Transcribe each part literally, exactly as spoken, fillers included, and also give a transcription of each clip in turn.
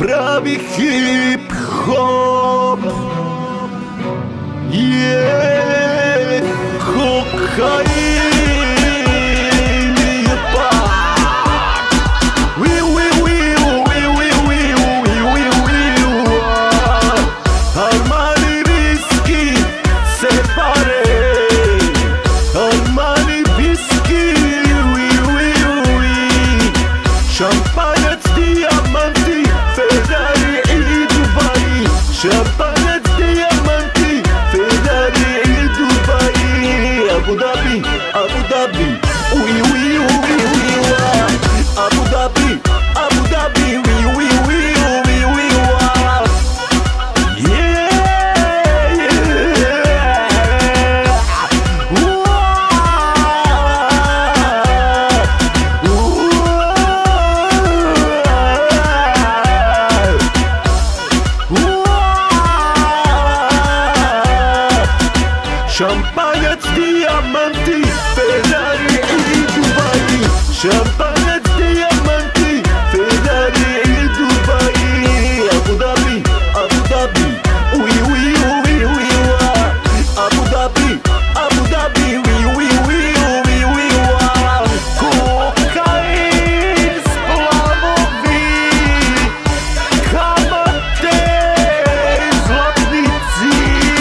pravi hip-hop je kokain je pak. Wiu, wiu, wiu, wiu, wiu, wiu, wiu, wiu, wiu. Armani viski se pare, Armani viski, wiu, wiu, wiu. Šampanjac, dijamanti, Ferrari i Dubai. Šampanjac, dijamanti, Ferrari i Dubai. Abu Dhabi, Abu Dhabi, ui, ui, ui, ui, wa. Abu Dhabi, Abu Dhabi, ui, ui, ui, ui, ui, wa. Yeah, yeah. Wa. Šampanjac, dijamanti, Ferrari i Dubai. Šampanjac, dijamanti, Ferrari i Dubai. Abu Dhabi, Abu Dhabi, ui, ui, ui, ui, wa. Abu Dhabi, Abu Dhabi, ui, ui, ui, ui, ui, wa. Kokain, splavovi, kamate, zlatnici,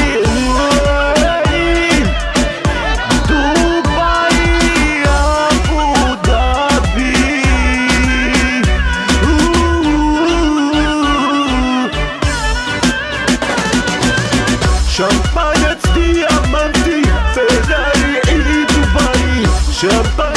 Dubai, Abu Dhabi. Šampanjac, dijamanti, Ferrari i Dubai. Šampanjac,